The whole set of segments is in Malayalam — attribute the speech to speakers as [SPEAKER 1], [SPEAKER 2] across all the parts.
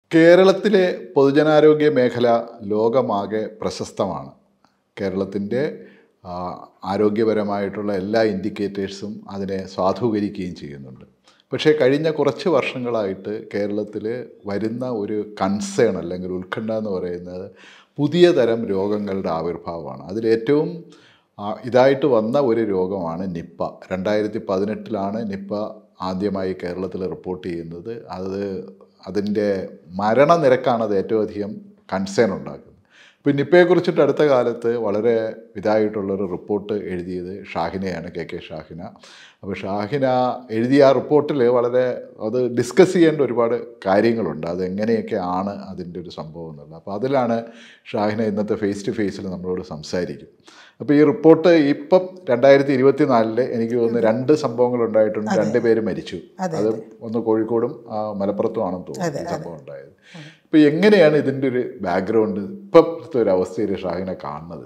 [SPEAKER 1] കേരളത്തിലെ പൊതുജനാരോഗ്യ മേഖല ലോകമാകെ പ്രശസ്തമാണ്. കേരളത്തിൻ്റെ ആരോഗ്യപരമായിട്ടുള്ള എല്ലാ ഇൻഡിക്കേറ്റേഴ്സും അതിനെ സാധൂകരിക്കുകയും ചെയ്യുന്നുണ്ട്. പക്ഷേ കഴിഞ്ഞ കുറച്ച് വർഷങ്ങളായിട്ട് കേരളത്തിൽ വരുന്ന ഒരു കൺസേൺ അല്ലെങ്കിൽ ഉത്കണ്ഠ എന്ന് പറയുന്നത് പുതിയ തരം രോഗങ്ങളുടെ ആവിർഭാവമാണ്. അതിലേറ്റവും ഇതായിട്ട് വന്ന ഒരു രോഗമാണ് നിപ്പ. 2018 നിപ്പ ആദ്യമായി കേരളത്തിൽ റിപ്പോർട്ട് ചെയ്യുന്നത്. അതിൻ്റെ മരണനിരക്കാണ് അത് ഏറ്റവും അധികം കൺസേൺ ഉണ്ടാക്കുന്നത്. ഇപ്പോൾ നിപ്പയെക്കുറിച്ചിട്ട് അടുത്ത കാലത്ത് വളരെ ഇതായിട്ടുള്ളൊരു റിപ്പോർട്ട് എഴുതിയത് ഷാഹിനയാണ്, കെ ഷാഹിന. അപ്പോൾ ഷാഹിന എഴുതിയ ആ റിപ്പോർട്ടിൽ അത് ഡിസ്കസ് ചെയ്യേണ്ട ഒരുപാട് കാര്യങ്ങളുണ്ട്. അതെങ്ങനെയൊക്കെയാണ് അതിൻ്റെ ഒരു സംഭവം എന്നുള്ളത്. അപ്പോൾ അതിലാണ് ഷാഹിന ഇന്നത്തെ ഫേസ് ടു ഫേസിൽ നമ്മളോട് സംസാരിക്കും. അപ്പോൾ ഈ റിപ്പോർട്ട് ഇപ്പം 2024 എനിക്ക് തോന്നുന്നു 2 സംഭവങ്ങൾ ഉണ്ടായിട്ടുണ്ട്. 2 പേര് മരിച്ചു. അത് ഒന്ന് കോഴിക്കോടും മലപ്പുറത്തും ആണെന്ന് തോന്നുന്നു ഈ സംഭവം ഉണ്ടായത്. ഇപ്പോൾ എങ്ങനെയാണ് ഇതിൻ്റെ ഒരു ബാക്ക്ഗ്രൗണ്ട് ഇപ്പോഴത്തെ ഒരു അവസ്ഥയിൽ ഷാഹിനെ കാണുന്നത്?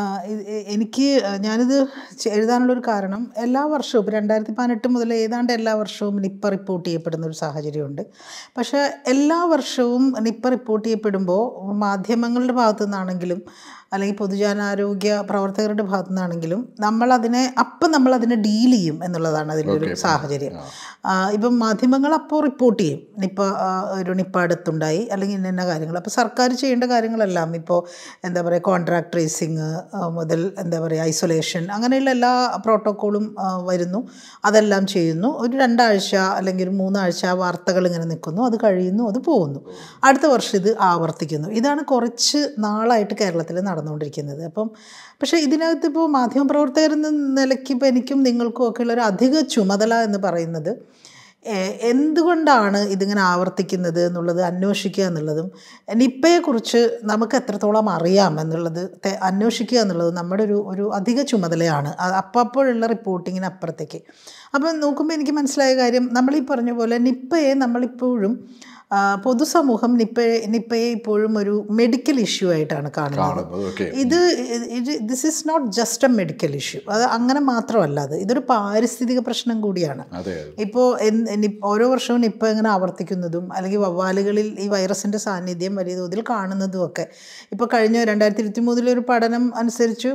[SPEAKER 2] ഞാനിത് എഴുതാനുള്ളൊരു കാരണം, എല്ലാ വർഷവും 2018 മുതൽ ഏതാണ്ട് എല്ലാ വർഷവും നിപ്പ റിപ്പോർട്ട് ചെയ്യപ്പെടുന്ന ഒരു സാഹചര്യമുണ്ട്. പക്ഷേ എല്ലാ വർഷവും നിപ്പ റിപ്പോർട്ട് ചെയ്യപ്പെടുമ്പോൾ മാധ്യമങ്ങളുടെ ഭാഗത്തു നിന്നാണെങ്കിലും അല്ലെങ്കിൽ പൊതുജനാരോഗ്യ പ്രവർത്തകരുടെ ഭാഗത്തു നിന്നാണെങ്കിലും നമ്മളതിനെ ഡീൽ ചെയ്യും എന്നുള്ളതാണ് അതിൻ്റെ ഒരു സാഹചര്യം. ഇപ്പം മാധ്യമങ്ങൾ അപ്പോൾ റിപ്പോർട്ട് ചെയ്യും, നിപ്പ അടുത്തുണ്ടായി അല്ലെങ്കിൽ ഇന്ന കാര്യങ്ങൾ. അപ്പോൾ സർക്കാർ ചെയ്യേണ്ട കാര്യങ്ങളെല്ലാം ഇപ്പോൾ കോൺട്രാക്ട് ട്രേസിങ് മുതൽ ഐസൊലേഷൻ, അങ്ങനെയുള്ള എല്ലാ പ്രോട്ടോക്കോളും വരുന്നു, അതെല്ലാം ചെയ്യുന്നു. ഒരു 2 ആഴ്ച അല്ലെങ്കിൽ ഒരു 3 ആഴ്ച വാർത്തകൾ ഇങ്ങനെ നിൽക്കുന്നു, അത് കഴിയുന്നു, അത് പോകുന്നു. അടുത്ത വർഷം ഇത് ആവർത്തിക്കുന്നു. ഇതാണ് കുറച്ച് നാളായിട്ട് കേരളത്തിൽ നടന്നുകൊണ്ടിരിക്കുന്നത്. പക്ഷേ ഇതിനകത്ത് ഇപ്പോൾ മാധ്യമപ്രവർത്തകർ എന്ന നിലയ്ക്ക് ഇപ്പോൾ എനിക്കും നിങ്ങൾക്കും ഒക്കെ ഉള്ളൊരു അധിക ചുമതല എന്ന് പറയുന്നത് എന്തുകൊണ്ടാണ് ഇതിങ്ങനെ ആവർത്തിക്കുന്നത് എന്നുള്ളത് അന്വേഷിക്കുക എന്നുള്ളതും, നിപ്പയെക്കുറിച്ച് നമുക്ക് എത്രത്തോളം അറിയാം എന്നുള്ളത് അന്വേഷിക്കുക എന്നുള്ളതും നമ്മുടെ ഒരു അധിക ചുമതലയാണ്. അപ്പോഴുള്ള റിപ്പോർട്ടിങ്ങിന് അപ്പുറത്തേക്ക്. അപ്പം നോക്കുമ്പോൾ എനിക്ക് മനസ്സിലായ കാര്യം, നമ്മളീ പറഞ്ഞ പോലെ നിപ്പയെ നമ്മളിപ്പോഴും പൊതുസമൂഹം നിപ്പയെ ഇപ്പോഴും ഒരു മെഡിക്കൽ ഇഷ്യൂ ആയിട്ടാണ് കാണുന്നത്. This is not just a medical issue. അത് അങ്ങനെ മാത്രമല്ല, ഇതൊരു പാരിസ്ഥിതിക പ്രശ്നം കൂടിയാണ്. ഇപ്പോൾ ഓരോ വർഷവും നിപ്പ ഇങ്ങനെ ആവർത്തിക്കുന്നതും അല്ലെങ്കിൽ വവ്വാലുകളിൽ ഈ വൈറസിൻ്റെ സാന്നിധ്യം വലിയ തോതിൽ കാണുന്നതും ഒക്കെ ഇപ്പോൾ കഴിഞ്ഞ 2023 ഒരു പഠനം അനുസരിച്ച്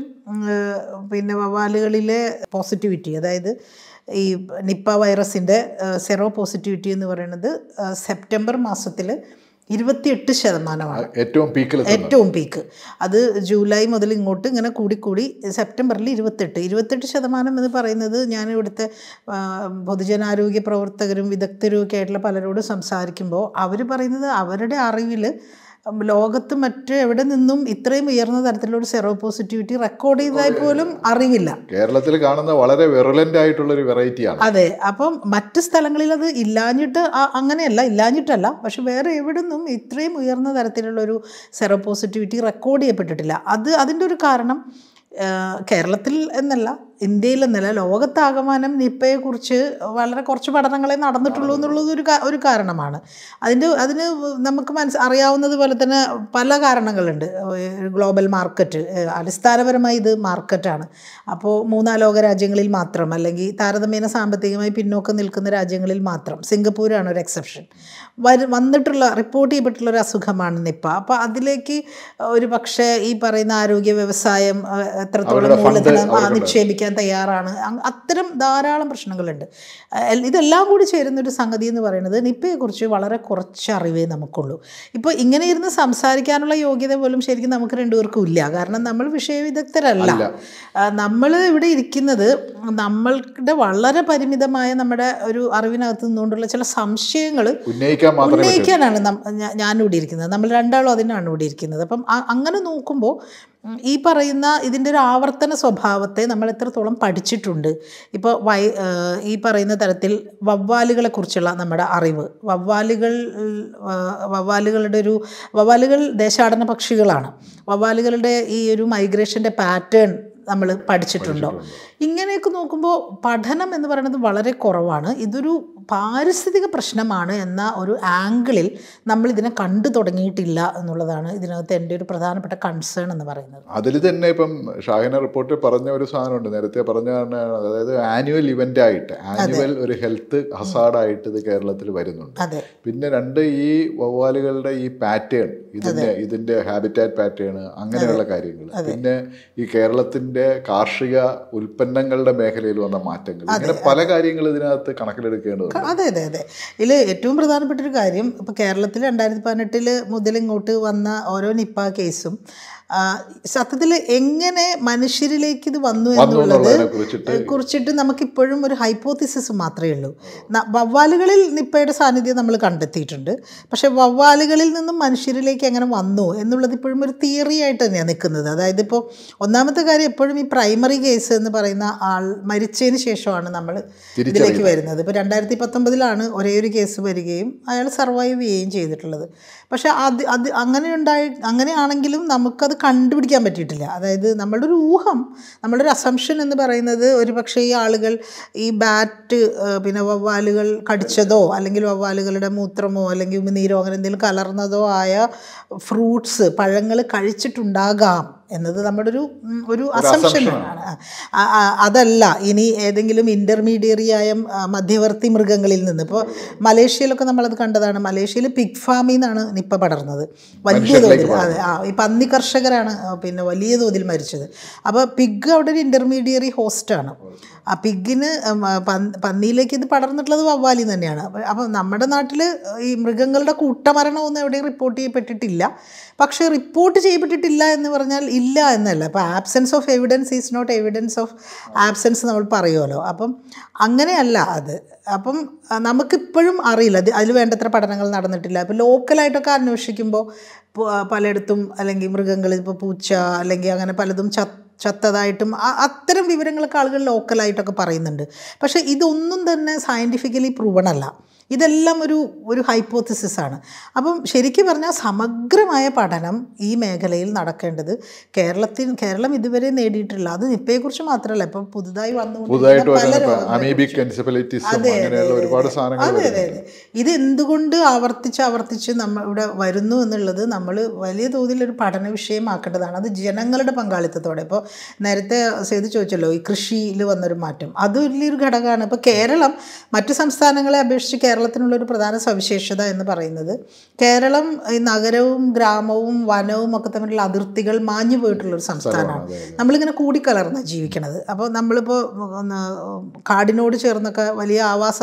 [SPEAKER 2] വവ്വാലുകളിലെ പോസിറ്റിവിറ്റി, അതായത് ഈ നിപ്പ വൈറസിൻ്റെ സെറോ പോസിറ്റിവിറ്റി എന്ന് പറയുന്നത് സെപ്റ്റംബർ മാസത്തിൽ 28%. ഏറ്റവും പീക്ക്. അത് ജൂലൈ മുതൽ ഇങ്ങോട്ട് ഇങ്ങനെ കൂടി സെപ്റ്റംബറിൽ 28% എന്ന് പറയുന്നത്, ഞാൻ ഇവിടുത്തെ പൊതുജനാരോഗ്യ പ്രവർത്തകരും വിദഗ്ധരും ഒക്കെ ആയിട്ടുള്ള പലരോടും സംസാരിക്കുമ്പോൾ അവർ പറയുന്നത് അവരുടെ അറിവിൽ ലോകത്ത് എവിടെ നിന്നും ഇത്രയും ഉയർന്ന തരത്തിലുള്ള ഒരു സെറോ പോസിറ്റിവിറ്റി റെക്കോർഡ് ചെയ്തതായി പോലും അറിവില്ല.
[SPEAKER 1] കേരളത്തിൽ കാണുന്ന വളരെ വെറുലന്റ് ആയിട്ടുള്ളൊരു വെറൈറ്റിയാണ്.
[SPEAKER 2] അതെ. അപ്പം മറ്റ് സ്ഥലങ്ങളിൽ അത് ഇല്ലാഞ്ഞിട്ടല്ല, പക്ഷെ വേറെ എവിടെ നിന്നും ഇത്രയും ഉയർന്ന തരത്തിലുള്ളൊരു സെറോ പോസിറ്റിവിറ്റി റെക്കോർഡ് ചെയ്യപ്പെട്ടിട്ടില്ല. അതിൻ്റെ ഒരു കാരണം കേരളത്തിൽ എന്നല്ല, ഇന്ത്യയിൽ എന്നല്ല, ലോകത്താകമാനം നിപ്പയെക്കുറിച്ച് വളരെ കുറച്ച് പഠനങ്ങളെ നടന്നിട്ടുള്ളൂ എന്നുള്ളത് ഒരു കാരണമാണ്. അതിന് നമുക്ക് അറിയാവുന്നത് പോലെ തന്നെ പല കാരണങ്ങളുണ്ട്. ഗ്ലോബൽ മാർക്കറ്റ്, അടിസ്ഥാനപരമായി ഇത് മാർക്കറ്റാണ്. അപ്പോൾ 3 ലോക രാജ്യങ്ങളിൽ മാത്രം, അല്ലെങ്കിൽ താരതമ്യേന സാമ്പത്തികമായി പിന്നോക്കം നിൽക്കുന്ന രാജ്യങ്ങളിൽ മാത്രം, സിംഗപ്പൂരാണ് ഒരു എക്സെപ്ഷൻ, റിപ്പോർട്ട് ചെയ്യപ്പെട്ടുള്ളൊരു അസുഖമാണ് നിപ്പ. അപ്പോൾ അതിലേക്ക് ഒരു പക്ഷേ ഈ പറയുന്ന ആരോഗ്യ വ്യവസായം എത്രത്തോളം മൂലധനം നിക്ഷേപിക്കാൻ തയ്യാറാണ്, അത്തരം ധാരാളം പ്രശ്നങ്ങളുണ്ട്. ഇതെല്ലാം കൂടി ചേരുന്നൊരു സംഗതി എന്ന് പറയുന്നത് നിപ്പയെക്കുറിച്ച് വളരെ കുറച്ച് അറിവേ നമുക്കുള്ളൂ. ഇപ്പോൾ ഇങ്ങനെ ഇരുന്ന് സംസാരിക്കാനുള്ള യോഗ്യത പോലും ശരിക്കും നമുക്ക് 2 പേർക്കും ഇല്ല. കാരണം നമ്മൾ വിഷയവിദഗ്ധരല്ല. നമ്മൾ ഇവിടെ ഇരിക്കുന്നത് നമ്മളുടെ വളരെ പരിമിതമായ നമ്മുടെ ഒരു അറിവിനകത്ത് നിന്നുകൊണ്ടുള്ള ചില സംശയങ്ങൾ ഉന്നയിക്കാനാണ് ഞാനിവിടെ ഇരിക്കുന്നത്. നമ്മൾ 2 അതിനാണ് ഇവിടെ ഇരിക്കുന്നത്. അപ്പം അങ്ങനെ നോക്കുമ്പോൾ ഈ പറയുന്ന ഇതിൻ്റെ ഒരു ആവർത്തന സ്വഭാവത്തെ നമ്മൾ എത്രത്തോളം പഠിച്ചിട്ടുണ്ട്. ഇപ്പോൾ ഈ പറയുന്ന തരത്തിൽ വവ്വാലുകളെക്കുറിച്ചുള്ള നമ്മുടെ അറിവ്, വവ്വാലുകൾ ദേശാടന പക്ഷികളാണ്. വവ്വാലുകളുടെ ഈ ഒരു മൈഗ്രേഷൻ്റെ പാറ്റേൺ നമ്മൾ പഠിച്ചിട്ടുണ്ടോ? ഇങ്ങനെയൊക്കെ നോക്കുമ്പോൾ പഠനം എന്ന് പറയുന്നത് വളരെ കുറവാണ്. ഇതൊരു പാരിസ്ഥിതിക പ്രശ്നമാണ് എന്ന ഒരു ആംഗിളിൽ നമ്മളിതിനെ കണ്ടു തുടങ്ങിയിട്ടില്ല എന്നുള്ളതാണ് ഇതിനകത്ത് എൻ്റെ ഒരു പ്രധാനപ്പെട്ട കൺസേൺ എന്ന് പറയുന്നത്.
[SPEAKER 1] അതിൽ തന്നെ ഇപ്പം ഷാഹിന റിപ്പോർട്ടിൽ പറഞ്ഞ ഒരു സാധനമുണ്ട്, നേരത്തെ പറഞ്ഞ, അതായത് ആനുവൽ ഇവൻ്റ് ആയിട്ട്, ആനുവൽ ഒരു ഹെൽത്ത് ഹസാർഡായിട്ട് ഇത് കേരളത്തിൽ വരുന്നുണ്ട്. പിന്നെ രണ്ട്, ഈ വവ്വാലുകളുടെ ഈ പാറ്റേൺ, ഇതിൻ്റെ ഹാബിറ്റാറ്റ് പാറ്റേൺ, അങ്ങനെയുള്ള കാര്യങ്ങൾ. പിന്നെ ഈ കേരളത്തിൻ്റെ കാർഷിക ഉൽപ്പന്നങ്ങളുടെ മേഖലയിൽ വന്ന മാറ്റങ്ങൾ, ഇങ്ങനെ പല കാര്യങ്ങൾ ഇതിനകത്ത് കണക്കിലെടുക്കേണ്ടതുണ്ട്.
[SPEAKER 2] അതെ. ഇതിൽ ഏറ്റവും പ്രധാനപ്പെട്ടൊരു കാര്യം, ഇപ്പോൾ കേരളത്തിൽ 2018 മുതൽ ഇങ്ങോട്ട് വന്ന ഓരോ നിപ്പ കേസും സത്യത്തിൽ എങ്ങനെ മനുഷ്യരിലേക്ക് ഇത് വന്നു എന്നുള്ളത് കുറിച്ചിട്ട് നമുക്കിപ്പോഴും ഒരു ഹൈപ്പോത്തിസിസ് മാത്രമേ ഉള്ളൂ. വവ്വാലുകളിൽ നിപ്പയുടെ സാന്നിധ്യം നമ്മൾ കണ്ടെത്തിയിട്ടുണ്ട്, പക്ഷേ വവ്വാലുകളിൽ നിന്നും മനുഷ്യരിലേക്ക് എങ്ങനെ വന്നു എന്നുള്ളത് ഇപ്പോഴും ഒരു തിയറി ആയിട്ട് തന്നെയാണ് നിൽക്കുന്നത്. അതായത് ഇപ്പോൾ ഒന്നാമത്തെ കാര്യം, എപ്പോഴും ഈ പ്രൈമറി കേസ് എന്ന് പറയുന്ന ആൾ മരിച്ചതിന് ശേഷമാണ് നമ്മൾ ഇതിലേക്ക് വരുന്നത്. ഇപ്പോൾ 2019 ഒരേ ഒരു കേസ് വരികയും അയാൾ സർവൈവ് ചെയ്യുകയും ചെയ്തിട്ടുള്ളത്. പക്ഷേ അങ്ങനെയാണെങ്കിലും നമുക്കത് കണ്ടുപിടിക്കാൻ പറ്റിയിട്ടില്ല. അതായത് നമ്മളുടെ ഒരു ഊഹം, നമ്മളുടെ ഒരു അസംഷൻ എന്ന് പറയുന്നത്, ഒരു പക്ഷേ ഈ ആളുകൾ ഈ ബാറ്റ്, പിന്നെ വവ്വാലുകൾ കടിച്ചതോ അല്ലെങ്കിൽ വവ്വാലുകളുടെ മൂത്രമോ അല്ലെങ്കിൽ ഉമിനീരോ അങ്ങനെ എന്തെങ്കിലും കലർന്നതോ ആയ ഫ്രൂട്ട്സ്, പഴങ്ങൾ കഴിച്ചിട്ടുണ്ടാകാം എന്നത് നമ്മുടെ ഒരു അസംഷനാണ്. അതല്ല ഇനി ഏതെങ്കിലും ഇൻ്റർമീഡിയറി ആയ മധ്യവർത്തി മൃഗങ്ങളിൽ നിന്ന്. ഇപ്പോൾ മലേഷ്യയിലൊക്കെ നമ്മളത് കണ്ടതാണ്. മലേഷ്യയിൽ പിഗ് ഫാമിൽ നിന്നാണ് നിപ്പ പടർന്നത് വലിയ തോതിൽ. അതെ, ഈ പന്നി കർഷകരാണ് പിന്നെ വലിയ തോതിൽ മരിച്ചത്. അപ്പോൾ പിഗ് അവിടെ ഒരു ഇൻ്റർമീഡിയറി ഹോസ്റ്റാണ്. ആ പിഗിന് പന്നിയിലേക്ക് ഇത് പടർന്നിട്ടുള്ളത് വവ്വാലിൽ തന്നെയാണ്. അപ്പോൾ നമ്മുടെ നാട്ടിൽ ഈ മൃഗങ്ങളുടെ കൂട്ടമരണമൊന്നും എവിടെയും റിപ്പോർട്ട് ചെയ്യപ്പെട്ടിട്ടില്ല. പക്ഷേ റിപ്പോർട്ട് ചെയ്യപ്പെട്ടിട്ടില്ല എന്ന് പറഞ്ഞാൽ ഇല്ല എന്നല്ല. അപ്പോൾ absence of evidence is not evidence of absence നമ്മൾ പറയുമല്ലോ. അപ്പം അങ്ങനെയല്ല അത്. അപ്പം നമുക്കിപ്പോഴും അറിയില്ല, അതിൽ വേണ്ടത്ര പഠനങ്ങൾ നടന്നിട്ടില്ല. ഇപ്പോൾ ലോക്കലായിട്ടൊക്കെ അന്വേഷിക്കുമ്പോൾ പലയിടത്തും അല്ലെങ്കിൽ മൃഗങ്ങൾ, ഇപ്പോൾ പൂച്ച അല്ലെങ്കിൽ അങ്ങനെ പലതും ചത്തതായിട്ടും അത്തരം വിവരങ്ങളൊക്കെ ആളുകൾ ലോക്കലായിട്ടൊക്കെ പറയുന്നുണ്ട്. പക്ഷേ ഇതൊന്നും തന്നെ സയൻറ്റിഫിക്കലി പ്രൂവണല്ല. ഇതെല്ലാം ഒരു ഹൈപ്പോത്തിസിസാണ്. അപ്പം ശരിക്കും പറഞ്ഞാൽ സമഗ്രമായ പഠനം ഈ മേഖലയിൽ നടക്കേണ്ടത് കേരളം ഇതുവരെ നേടിയിട്ടില്ല. അത് നിപ്പയെക്കുറിച്ച് മാത്രമല്ല, ഇപ്പം പുതുതായി അതെ. ഇത് എന്തുകൊണ്ട് ആവർത്തിച്ച് നമ്മൾ ഇവിടെ വരുന്നു എന്നുള്ളത് നമ്മൾ വലിയ തോതിലൊരു പഠന വിഷയമാക്കേണ്ടതാണ്. അത് ജനങ്ങളുടെ പങ്കാളിത്തത്തോടെ. ഇപ്പോൾ നേരത്തെ സേതു ചോദിച്ചല്ലോ, ഈ കൃഷിയിൽ വന്നൊരു മാറ്റം, അത് വലിയൊരു ഘടകമാണ്. ഇപ്പോൾ കേരളം മറ്റു സംസ്ഥാനങ്ങളെ അപേക്ഷിച്ച് കേരളത്തിനുള്ളൊരു പ്രധാന സവിശേഷത എന്ന് പറയുന്നത്, കേരളം ഈ നഗരവും ഗ്രാമവും വനവും ഒക്കെ തമ്മിലുള്ള അതിർത്തികൾ മാഞ്ഞു പോയിട്ടുള്ളൊരു സംസ്ഥാനമാണ്. നമ്മളിങ്ങനെ കൂടിക്കലർന്ന് ജീവിക്കണത്. അപ്പോൾ നമ്മളിപ്പോൾ കാടിനോട് ചേർന്നൊക്കെ വലിയ ആവാസ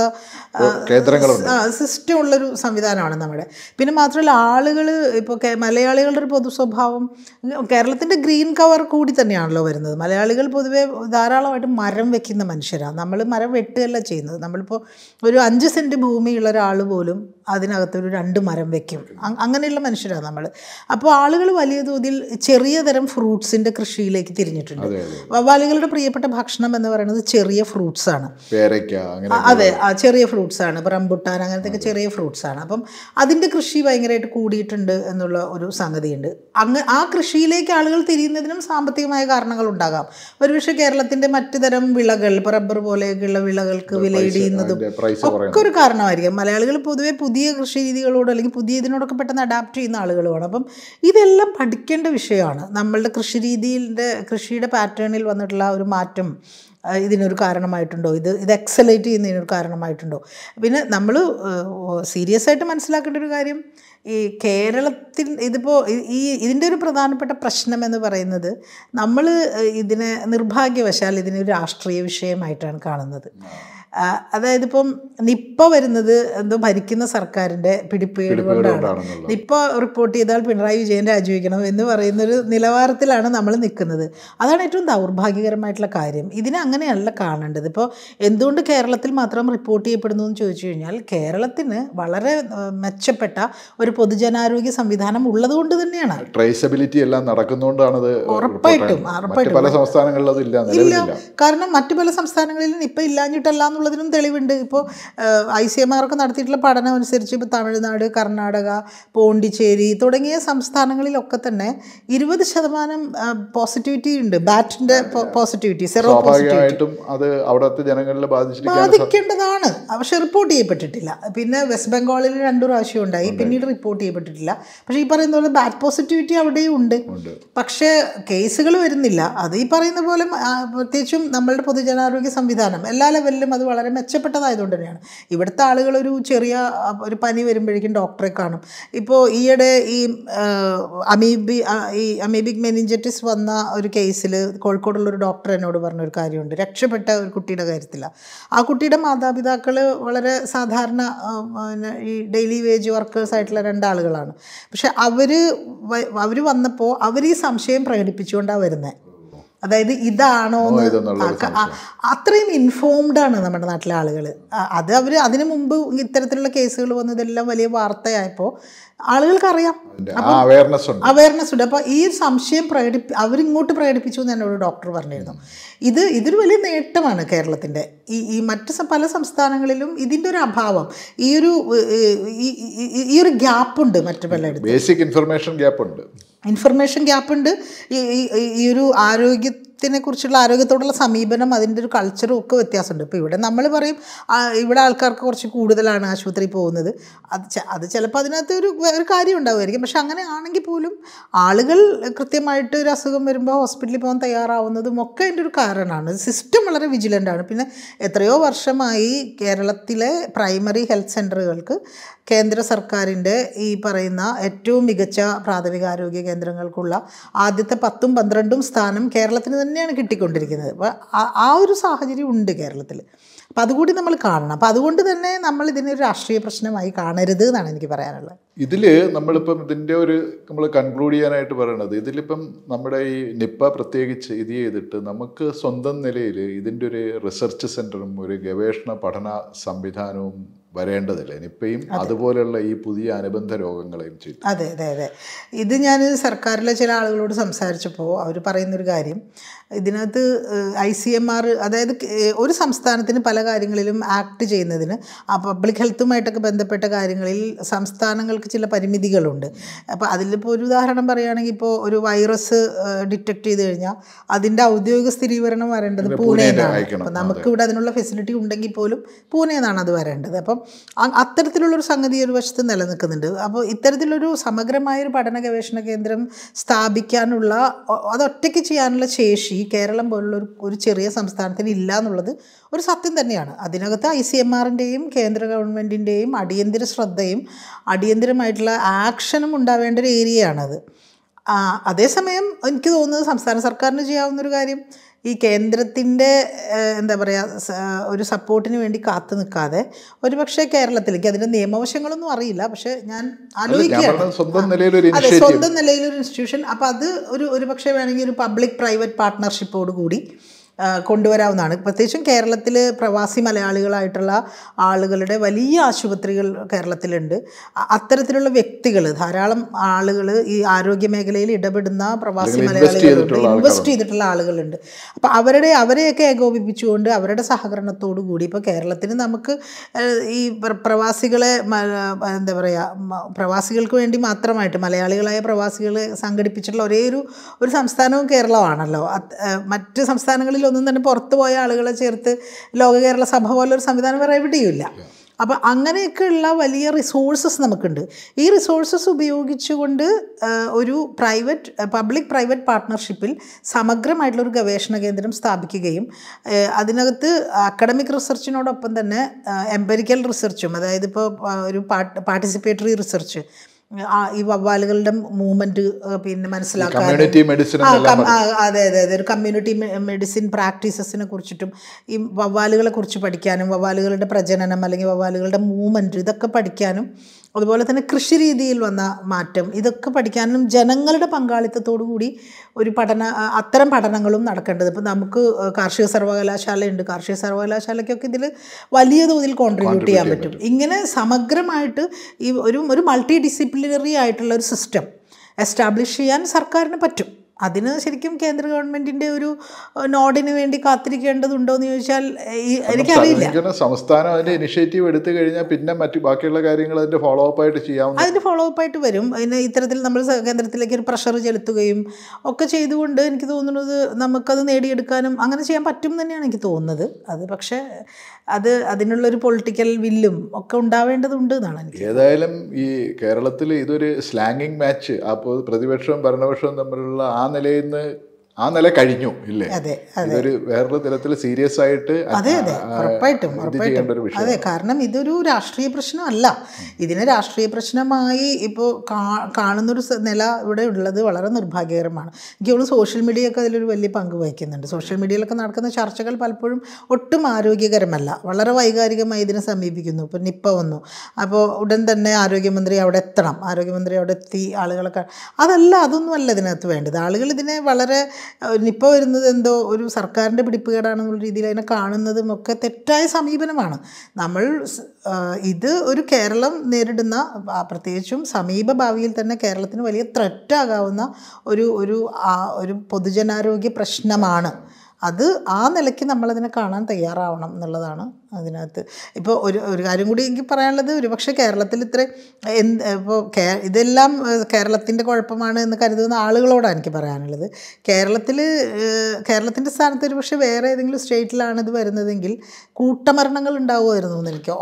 [SPEAKER 2] സിസ്റ്റം ഉള്ളൊരു സംവിധാനമാണ് നമ്മുടെ. പിന്നെ മാത്രമല്ല ആളുകൾ, ഇപ്പോൾ മലയാളികളുടെ ഒരു പൊതു സ്വഭാവം, കേരളത്തിൻ്റെ ഗ്രീൻ കവർ കൂടി തന്നെയാണല്ലോ വരുന്നത്. മലയാളികൾ പൊതുവെ ധാരാളമായിട്ട് മരം വെക്കുന്ന മനുഷ്യരാണ്. നമ്മൾ മരം വെട്ടുകയല്ല ചെയ്യുന്നത്. നമ്മളിപ്പോൾ ഒരു 5 സെൻറ്റ് ഭൂമിയുള്ള ഒരാൾ പോലും അതിനകത്തൊരു 2 മരം വെക്കും. അങ്ങനെയുള്ള മനുഷ്യരാണ് നമ്മൾ. അപ്പോൾ ആളുകൾ വലിയ തോതിൽ ചെറിയ തരം ഫ്രൂട്ട്സിൻ്റെ കൃഷിയിലേക്ക് തിരിഞ്ഞിട്ടുണ്ട്. വവ്വാലുകളുടെ പ്രിയപ്പെട്ട ഭക്ഷണം എന്ന് പറയുന്നത് ചെറിയ ഫ്രൂട്ട്സാണ്. അതെ, ചെറിയ ഫ്രൂട്ട്സാണ്. ഇപ്പോൾ റംബുട്ടാൻ അങ്ങനത്തെയൊക്കെ ചെറിയ ഫ്രൂട്ട്സാണ്. അപ്പം അതിൻ്റെ കൃഷി ഭയങ്കരമായിട്ട് കൂടിയിട്ടുണ്ട് എന്നുള്ള ഒരു സംഗതിയുണ്ട്. ആ കൃഷിയിലേക്ക് ആളുകൾ തിരിയുന്നതിനും സാമ്പത്തികമായ കാരണങ്ങൾ ഉണ്ടാകാം. ഒരുപക്ഷെ കേരളത്തിൻ്റെ മറ്റു തരം വിളകൾ, ഇപ്പോൾ റബ്ബർ പോലെയൊക്കെയുള്ള വിളകൾക്ക് വിലയിടിയുന്നതും ഒക്കെ ഒരു കാരണമായിരിക്കും. മലയാളികൾ പൊതുവെ പുതിയ കൃഷി രീതികളോട് അല്ലെങ്കിൽ പുതിയ ഇതിനോടൊക്കെ പെട്ടെന്ന് അഡാപ്റ്റ് ചെയ്യുന്ന ആളുകളുമാണ്. അപ്പം ഇതെല്ലാം പഠിക്കേണ്ട വിഷയമാണ്. നമ്മളുടെ കൃഷിയുടെ പാറ്റേണിൽ വന്നിട്ടുള്ള ഒരു മാറ്റം ഇതിനൊരു കാരണമായിട്ടുണ്ടോ, ഇത് എക്സലേറ്റ് ചെയ്യുന്നതിനൊരു കാരണമായിട്ടുണ്ടോ. പിന്നെ നമ്മൾ സീരിയസ് ആയിട്ട് മനസ്സിലാക്കേണ്ട ഒരു കാര്യം, ഈ കേരളത്തിൽ ഇതിപ്പോൾ ഇതിൻ്റെ ഒരു പ്രധാനപ്പെട്ട പ്രശ്നം എന്ന് പറയുന്നത്, നമ്മൾ ഇതിനെ നിർഭാഗ്യവശാൽ ഇതിനെ ഒരു രാഷ്ട്രീയ വിഷയമായിട്ടാണ് കാണുന്നത്. അതായത് ഇപ്പം നിപ്പ വരുന്നത് എന്തോ ഭരിക്കുന്ന സർക്കാരിൻ്റെ പിടിപ്പേട് കൊണ്ടാണ്. നിപ്പ റിപ്പോർട്ട് ചെയ്താൽ പിണറായി വിജയൻ രാജിവെക്കണം എന്ന് പറയുന്നൊരു നിലവാരത്തിലാണ് നമ്മൾ നിൽക്കുന്നത്. അതാണ് ഏറ്റവും ദൗർഭാഗ്യകരമായിട്ടുള്ള കാര്യം. ഇതിനെ അങ്ങനെയല്ല കാണേണ്ടത്. ഇപ്പോൾ എന്തുകൊണ്ട് കേരളത്തിൽ മാത്രം റിപ്പോർട്ട് ചെയ്യപ്പെടുന്നു എന്ന് ചോദിച്ചു കഴിഞ്ഞാൽ, കേരളത്തിന് വളരെ മെച്ചപ്പെട്ട ഒരു പൊതുജനാരോഗ്യ സംവിധാനം ഉള്ളതുകൊണ്ട് തന്നെയാണ്.
[SPEAKER 1] ട്രേസബിലിറ്റി എല്ലാം നടക്കുന്നതുകൊണ്ടാണ്.
[SPEAKER 2] ഉറപ്പായിട്ടും
[SPEAKER 1] പല സംസ്ഥാനങ്ങളിലും ഇല്ല.
[SPEAKER 2] കാരണം മറ്റു പല സംസ്ഥാനങ്ങളിലും നിപ്പ ഇല്ലാഞ്ഞിട്ടല്ല എന്നുള്ള എന്നുള്ളതിനും തെളിവുണ്ട്. ഇപ്പോൾ ICMR ഒക്കെ നടത്തിയിട്ടുള്ള പഠനം അനുസരിച്ച് ഇപ്പോൾ തമിഴ്നാട്, കർണാടക, പോണ്ടിച്ചേരി തുടങ്ങിയ സംസ്ഥാനങ്ങളിലൊക്കെ തന്നെ 20% പോസിറ്റിവിറ്റി ഉണ്ട്. ബാറ്റിൻ്റെ പോസിറ്റിവിറ്റി, സെറോ പോസിറ്റിവിറ്റി
[SPEAKER 1] അത് അവിടുത്തെ ജനങ്ങളിൽ
[SPEAKER 2] ബാധിക്കേണ്ടതാണ്. പക്ഷെ റിപ്പോർട്ട് ചെയ്യപ്പെട്ടിട്ടില്ല. പിന്നെ വെസ്റ്റ് ബംഗാളിൽ 2 പ്രാവശ്യം ഉണ്ടായി, പിന്നീട് റിപ്പോർട്ട് ചെയ്യപ്പെട്ടിട്ടില്ല. പക്ഷേ ഈ പറയുന്ന പോലെ ബാറ്റ് പോസിറ്റിവിറ്റി അവിടെയും ഉണ്ട്, പക്ഷേ കേസുകൾ വരുന്നില്ല. അത് ഈ പറയുന്ന പോലെ പ്രത്യേകിച്ചും നമ്മളുടെ പൊതുജനാരോഗ്യ സംവിധാനം എല്ലാ ലെവലിലും അത് വളരെ മെച്ചപ്പെട്ടതായതുകൊണ്ട് തന്നെയാണ്. ഇവിടുത്തെ ആളുകൾ ഒരു പനി വരുമ്പോഴേക്കും ഡോക്ടറെ കാണും. ഇപ്പോൾ ഈയിടെ ഈ അമീബിക് മെനിഞ്ചറ്റിസ് വന്ന ഒരു കേസിൽ കോഴിക്കോടുള്ളൊരു ഡോക്ടർ എന്നോട് പറഞ്ഞൊരു കാര്യമുണ്ട്. രക്ഷപ്പെട്ട ഒരു കുട്ടിയുടെ കാര്യത്തിലാണ്. ആ കുട്ടിയുടെ മാതാപിതാക്കൾ വളരെ സാധാരണ ഈ ഡെയിലി വേജ് വർക്കേഴ്സ് ആയിട്ടുള്ള 2 ആളുകളാണ്. പക്ഷെ അവർ വന്നപ്പോൾ അവർ ഈ സംശയം പ്രകടിപ്പിച്ചുകൊണ്ടാണ് വരുന്നത്. അതായത് ഇതാണോ അത്രയും ഇൻഫോംഡ് ആണ് നമ്മുടെ നാട്ടിലെ ആളുകൾ. അതിനു മുമ്പ് ഇത്തരത്തിലുള്ള കേസുകൾ വന്നതെല്ലാം വലിയ വാർത്തയായപ്പോൾ ആളുകൾക്കറിയാം, അവയർനെസ് ഉണ്ട്. അപ്പോൾ ഈ സംശയം അവരിങ്ങോട്ട് പ്രകടിപ്പിച്ചു എന്ന് എന്നോട് ഡോക്ടർ പറഞ്ഞിരുന്നു. ഇതൊരു വലിയ നേട്ടമാണ് കേരളത്തിൻ്റെ. ഈ മറ്റ് പല സംസ്ഥാനങ്ങളിലും ഇതിൻ്റെ ഒരു അഭാവം, ഈ ഒരു ഗ്യാപ്പുണ്ട്. മറ്റു പലയിടത്തും
[SPEAKER 1] ബേസിക് ഇൻഫർമേഷൻ
[SPEAKER 2] ഗ്യാപ്പുണ്ട്. ഈ ഒരു ആരോഗ്യത്തോടുള്ള സമീപനം, അതിൻ്റെ ഒരു കൾച്ചറും ഒക്കെ വ്യത്യാസമുണ്ട്. ഇപ്പോൾ ഇവിടെ നമ്മൾ പറയും ഇവിടെ ആൾക്കാർക്ക് കുറച്ച് കൂടുതലാണ് ആശുപത്രിയിൽ പോകുന്നത്. അത് ചിലപ്പോൾ അതിനകത്ത് ഒരു കാര്യം ഉണ്ടാവുമായിരിക്കും. പക്ഷെ അങ്ങനെ ആണെങ്കിൽ പോലും ആളുകൾ കൃത്യമായിട്ട് ഒരു അസുഖം വരുമ്പോൾ ഹോസ്പിറ്റലിൽ പോകാൻ തയ്യാറാവുന്നതും ഒക്കെ അതിൻ്റെ ഒരു കാരണമാണ്. സിസ്റ്റം വളരെ വിജിലൻ്റാണ്. പിന്നെ എത്രയോ വർഷമായി കേരളത്തിലെ പ്രൈമറി ഹെൽത്ത് സെൻ്ററുകൾക്ക് കേന്ദ്ര സർക്കാരിൻ്റെ ഈ പറയുന്ന ഏറ്റവും മികച്ച പ്രാഥമികാരോഗ്യ കേന്ദ്രങ്ങൾക്കുള്ള ആദ്യത്തെ 10ഉം 12ഉം സ്ഥാനം കേരളത്തിന് തന്നെയാണ് കിട്ടിക്കൊണ്ടിരിക്കുന്നത്. അപ്പോൾ ആ ഒരു സാഹചര്യം ഉണ്ട് കേരളത്തിൽ. അപ്പം അതുകൂടി നമ്മൾ കാണണം. അപ്പം അതുകൊണ്ട് തന്നെ നമ്മൾ ഇതിനൊരു രാഷ്ട്രീയ പ്രശ്നമായി കാണരുത് എന്നാണ് എനിക്ക് പറയാനുള്ളത്.
[SPEAKER 1] ഇതിൽ നമ്മളിപ്പം നമ്മൾ കൺക്ലൂഡ് ചെയ്യാനായിട്ട് പറയണത്, ഇതിലിപ്പം നമ്മുടെ ഈ നിപ്പ പ്രത്യേകിച്ച് ഇത് ചെയ്തിട്ട് നമുക്ക് സ്വന്തം നിലയിൽ ഇതിൻ്റെ ഒരു റിസർച്ച് സെൻ്ററും ഒരു ഗവേഷണ പഠന സംവിധാനവും വരേണ്ടതില്ല. നിപ്പയും അതുപോലെയുള്ള ഈ പുതിയ അനുബന്ധ രോഗങ്ങളെയും ചെയ്തു.
[SPEAKER 2] അതെ. ഇത് ഞാൻ സർക്കാരിലെ ചില ആളുകളോട് സംസാരിച്ചപ്പോൾ അവർ പറയുന്നൊരു കാര്യം, ഇതിനകത്ത് ICMR, അതായത് ഒരു സംസ്ഥാനത്തിന് പല കാര്യങ്ങളിലും ആക്ട് ചെയ്യുന്നതിന് പബ്ലിക് ഹെൽത്തുമായിട്ടൊക്കെ ബന്ധപ്പെട്ട കാര്യങ്ങളിൽ സംസ്ഥാനങ്ങൾക്ക് ചില പരിമിതികളുണ്ട്. അപ്പോൾ അതിലിപ്പോൾ ഒരു ഉദാഹരണം പറയുകയാണെങ്കിൽ, ഇപ്പോൾ ഒരു വൈറസ് ഡിറ്റക്ട് ചെയ്ത് കഴിഞ്ഞാൽ അതിൻ്റെ ഔദ്യോഗിക സ്ഥിരീകരണം വരേണ്ടത് പൂനെന്നാണ്. അപ്പോൾ നമുക്കിവിടെ അതിനുള്ള ഫെസിലിറ്റി ഉണ്ടെങ്കിൽ പോലും പൂനെന്നാണ് അത് വരേണ്ടത്. അപ്പം അത്തരത്തിലുള്ളൊരു സംഗതി ഒരു വശത്ത് നിലനിൽക്കുന്നുണ്ട്. അപ്പോൾ ഇത്തരത്തിലൊരു സമഗ്രമായൊരു പഠന ഗവേഷണ കേന്ദ്രം സ്ഥാപിക്കാനുള്ള, അതൊറ്റയ്ക്ക് ചെയ്യാനുള്ള ശേഷി കേരളം പോലുള്ള ഒരു ചെറിയ സംസ്ഥാനത്തിന് ഇല്ല എന്നുള്ളത് ഒരു സത്യം തന്നെയാണ്. അതിനകത്ത് ICMRൻ്റെയും കേന്ദ്ര ഗവൺമെൻറ്റിൻ്റെയും അടിയന്തര ശ്രദ്ധയും അടിയന്തരമായിട്ടുള്ള ആക്ഷനും ഉണ്ടാവേണ്ട ഒരു ഏരിയയാണത്. അതേസമയം എനിക്ക് തോന്നുന്നത് സംസ്ഥാന സർക്കാരിന് ചെയ്യാവുന്നൊരു കാര്യം, ഈ കേന്ദ്രത്തിൻ്റെ എന്താ പറയുക ഒരു സപ്പോർട്ടിന് വേണ്ടി കാത്തു നിൽക്കാതെ ഒരുപക്ഷെ കേരളത്തിലേക്ക്, അതിൻ്റെ നിയമവശങ്ങളൊന്നും അറിയില്ല, പക്ഷെ ഞാൻ ആലോചിക്കുകയാണ് സ്വന്തം നിലയിലൊരു ഇൻസ്റ്റിറ്റ്യൂഷൻ. അപ്പോൾ അത് ഒരുപക്ഷെ വേണമെങ്കിൽ ഒരു പബ്ലിക് പ്രൈവറ്റ് പാർട്ട്ണർഷിപ്പോട് കൂടി കൊണ്ടുവരാവുന്നതാണ്. പ്രത്യേകിച്ചും കേരളത്തിൽ പ്രവാസി മലയാളികളായിട്ടുള്ള ആളുകളുടെ വലിയ ആശുപത്രികൾ കേരളത്തിലുണ്ട്. അത്തരത്തിലുള്ള വ്യക്തികൾ, ധാരാളം ആളുകൾ ഈ ആരോഗ്യ മേഖലയിൽ ഇടപെടുന്ന പ്രവാസി മലയാളികളുണ്ട്, ഇൻവെസ്റ്റ് ചെയ്തിട്ടുള്ള ആളുകളുണ്ട്. അപ്പോൾ അവരെയൊക്കെ ഏകോപിപ്പിച്ചുകൊണ്ട് അവരുടെ സഹകരണത്തോടു കൂടി ഇപ്പോൾ കേരളത്തിന് നമുക്ക് ഈ പ്രവാസികളെ എന്താ പറയുക, പ്രവാസികൾക്ക് വേണ്ടി മാത്രമായിട്ട് മലയാളികളായ പ്രവാസികളെ സംഘടിപ്പിച്ചിട്ടുള്ള ഒരു സംസ്ഥാനവും കേരളമാണല്ലോ. മറ്റ് സംസ്ഥാനങ്ങളിൽ ഒന്നും തന്നെ പുറത്തു പോയ ആളുകളെ ചേർത്ത് ലോക കേരള സഭ പോലൊരു സംവിധാനം വേറെ എവിടെയുമില്ല. അപ്പോൾ അങ്ങനെയൊക്കെയുള്ള വലിയ റിസോഴ്സസ് നമുക്കുണ്ട്. ഈ റിസോഴ്സസ് ഉപയോഗിച്ചുകൊണ്ട് ഒരു പബ്ലിക് പ്രൈവറ്റ് പാർട്ട്ണർഷിപ്പിൽ സമഗ്രമായിട്ടുള്ളൊരു ഗവേഷണ കേന്ദ്രം സ്ഥാപിക്കുകയും അതിനകത്ത് അക്കാഡമിക് റിസർച്ചിനോടൊപ്പം തന്നെ എംപെരിക്കൽ റിസർച്ചും, അതായത് ഇപ്പോൾ ഒരു പാർട്ടിസിപ്പേറ്ററി റിസർച്ച്, ഈ വവ്വാലുകളുടെ മൂവ്മെൻറ്റ് പിന്നെ മനസ്സിലാക്കാൻ, അതെ ഒരു കമ്മ്യൂണിറ്റി മെഡിസിൻ പ്രാക്ടീസസിനെ കുറിച്ചിട്ടും ഈ വവ്വാലുകളെ കുറിച്ച് പഠിക്കാനും വവ്വാലുകളുടെ പ്രജനനം അല്ലെങ്കിൽ വവ്വാലുകളുടെ മൂവ്മെൻറ്റ് ഇതൊക്കെ പഠിക്കാനും, അതുപോലെ തന്നെ കൃഷി രീതിയിൽ വന്ന മാറ്റം ഇതൊക്കെ പഠിക്കാനും ജനങ്ങളുടെ പങ്കാളിത്തത്തോടു കൂടി അത്തരം പഠനങ്ങളും നടക്കേണ്ടത്. ഇപ്പോൾ നമുക്ക് കാർഷിക സർവകലാശാലയുണ്ട്. കാർഷിക സർവകലാശാലയ്ക്കൊക്കെ ഇതിൽ വലിയ തോതിൽ കോൺട്രിബ്യൂട്ട് ചെയ്യാൻ പറ്റും. ഇങ്ങനെ സമഗ്രമായിട്ട് ഈ ഒരു മൾട്ടി ഡിസിപ്ലിനറി ആയിട്ടുള്ള ഒരു സിസ്റ്റം എസ്റ്റാബ്ലിഷ് ചെയ്യാൻ സർക്കാരിന് പറ്റും. അതിന് ശരിക്കും കേന്ദ്ര ഗവൺമെൻറ്റിൻ്റെ ഒരു നോഡിന് വേണ്ടി കാത്തിരിക്കേണ്ടതുണ്ടോ എന്ന് ചോദിച്ചാൽ എനിക്കറിയില്ല.
[SPEAKER 1] സംസ്ഥാനം അതിൻ്റെ ഇനിഷ്യേറ്റീവ് എടുത്തു കഴിഞ്ഞാൽ പിന്നെ മറ്റു ബാക്കിയുള്ള കാര്യങ്ങൾ അതിൻ്റെ ഫോളോ അപ്പ് ആയിട്ട് ചെയ്യാം.
[SPEAKER 2] അതിൻ്റെ ഫോളോ അപ്പ് ആയിട്ട് വരും. അതിന് ഇത്തരത്തിൽ നമ്മൾ കേന്ദ്രത്തിലേക്ക് ഒരു പ്രഷർ ചെലുത്തുകയും ഒക്കെ ചെയ്തുകൊണ്ട് എനിക്ക് തോന്നുന്നത് നമുക്കത് നേടിയെടുക്കാനും അങ്ങനെ ചെയ്യാൻ പറ്റും തന്നെയാണ് എനിക്ക് തോന്നുന്നത്. അത് പക്ഷേ അതിനുള്ളൊരു പൊളിറ്റിക്കൽ വില്ലും ഒക്കെ ഉണ്ടാവേണ്ടതുണ്ട് എന്നാണ് എനിക്ക്.
[SPEAKER 1] ഏതായാലും ഈ കേരളത്തിൽ ഇതൊരു സ്ലാങ്ങിങ് മാച്ച്, അപ്പോൾ പ്രതിപക്ഷവും ഭരണപക്ഷവും തമ്മിലുള്ള ആ നില കഴിഞ്ഞു ഇല്ലേ? ഇതൊരു വേറൊരു തരത്തിൽ സീരിയസ് ആയിട്ട്
[SPEAKER 2] ഉറപ്പായിട്ടും അതെ. കാരണം ഇതൊരു രാഷ്ട്രീയ പ്രശ്നമല്ല. ഇതിനെ രാഷ്ട്രീയ പ്രശ്നമായി ഇപ്പോൾ കാണുന്നൊരു നില ഇവിടെ ഉള്ളത് വളരെ നിർഭാഗ്യകരമാണ്. എനിക്ക് തോന്നുന്നു സോഷ്യൽ മീഡിയയൊക്കെ അതിലൊരു വലിയ പങ്ക് വഹിക്കുന്നുണ്ട്. സോഷ്യൽ മീഡിയയിലൊക്കെ നടക്കുന്ന ചർച്ചകൾ പലപ്പോഴും ഒട്ടും ആരോഗ്യകരമല്ല, വളരെ വൈകാരികമായി ഇതിനെ സമീപിക്കുന്നു. ഇപ്പോൾ നിപ്പ വന്നു, അപ്പോൾ ഉടൻ തന്നെ ആരോഗ്യമന്ത്രി അവിടെ എത്തണം, ആരോഗ്യമന്ത്രി അവിടെ എത്തി ആളുകളൊക്കെ, അതൊന്നുമല്ല ഇതിനകത്ത് വേണ്ടത്. ആളുകൾ ഇതിനെ വളരെ നിപ്പ വരുന്നത് എന്തോ ഒരു സർക്കാരിൻ്റെ പിടിപ്പുകേടാണെന്നുള്ള രീതിയിൽ അതിനെ കാണുന്നതും ഒക്കെ തെറ്റായ സമീപനമാണ്. ഇത് ഒരു കേരളം നേരിടുന്ന, പ്രത്യേകിച്ചും സമീപ ഭാവിയിൽ തന്നെ കേരളത്തിന് വലിയ ത്രെറ്റാകാവുന്ന ഒരു പൊതുജനാരോഗ്യ പ്രശ്നമാണ്. അത് ആ നിലയ്ക്ക് നമ്മളതിനെ കാണാൻ തയ്യാറാവണം എന്നുള്ളതാണ് അതിനകത്ത്. ഇപ്പോൾ ഒരു കാര്യം കൂടി എനിക്ക് പറയാനുള്ളത്, ഒരുപക്ഷെ കേരളത്തിൽ ഇപ്പോൾ ഇതെല്ലാം കേരളത്തിൻ്റെ കുഴപ്പമാണ് എന്ന് കരുതുന്ന ആളുകളോടാണ് എനിക്ക് പറയാനുള്ളത്. കേരളത്തിൻ്റെ സ്ഥാനത്ത് ഒരുപക്ഷെ വേറെ ഏതെങ്കിലും സ്റ്റേറ്റിലാണ് ഇത് വരുന്നതെങ്കിൽ കൂട്ടമരണങ്ങൾ ഉണ്ടാവുമായിരുന്നു എന്ന് എനിക്ക്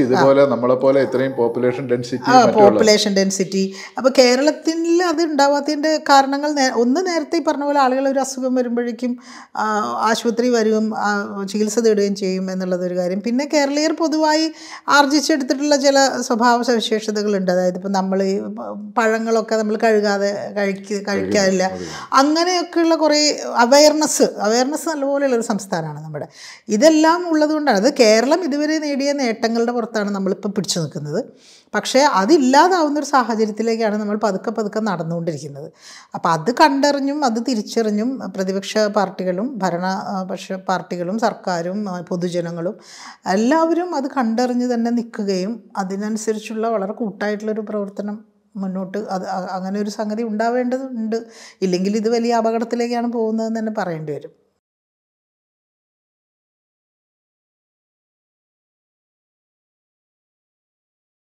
[SPEAKER 2] പോപ്പുലേഷൻ ഡെൻസിറ്റി. അപ്പോൾ കേരളത്തിൽ അത് ഉണ്ടാവാത്തതിൻ്റെ കാരണങ്ങൾ നേരത്തെ പറഞ്ഞ പോലെ ആളുകൾ ഒരു അസുഖം വരുമ്പോഴേക്കും ആശുപത്രി വരും, ചികിത്സ തേടുകയും ചെയ്യും എന്നുള്ളതൊരു കാര്യം. പിന്നെ കേരളീയർ പൊതുവായി ആർജിച്ചെടുത്തിട്ടുള്ള ചില സ്വഭാവ സവിശേഷതകളുണ്ട്. അതായത് ഇപ്പോൾ നമ്മൾ ഈ പഴങ്ങളൊക്കെ നമ്മൾ കഴുകാതെ കഴിക്കാറില്ല. അങ്ങനെയൊക്കെയുള്ള കുറേ അവയർനെസ് നല്ലപോലെയുള്ളൊരു സംസ്ഥാനമാണ് നമ്മുടെ. ഇതെല്ലാം ഉള്ളതുകൊണ്ടാണ് അത് കേരളം ഇതുവരെ നേടിയ നേട്ടങ്ങളുടെ പുറത്താണ് നമ്മളിപ്പോൾ പിടിച്ചു നിൽക്കുന്നത്. പക്ഷേ അതില്ലാതാവുന്നൊരു സാഹചര്യത്തിലേക്കാണ് നമ്മൾ പതുക്കെ നടന്നുകൊണ്ടിരിക്കുന്നത്. അപ്പോൾ അത് കണ്ടറിഞ്ഞും അത് തിരിച്ചറിഞ്ഞും പ്രതിപക്ഷ പാർട്ടികളും ഭരണപക്ഷ പാർട്ടികളും സർക്കാരും പൊതുജനങ്ങളും എല്ലാവരും അത് കണ്ടറിഞ്ഞ് തന്നെ നിൽക്കുകയും അതിനനുസരിച്ചുള്ള വളരെ കൂട്ടായിട്ടുള്ളൊരു പ്രവർത്തനം മുന്നോട്ട് അങ്ങനെ ഒരു സംഗതി ഉണ്ടാവേണ്ടതുണ്ട്. ഇല്ലെങ്കിൽ ഇത് വലിയ അപകടത്തിലേക്കാണ് പോകുന്നതെന്ന് തന്നെ പറയേണ്ടി വരും.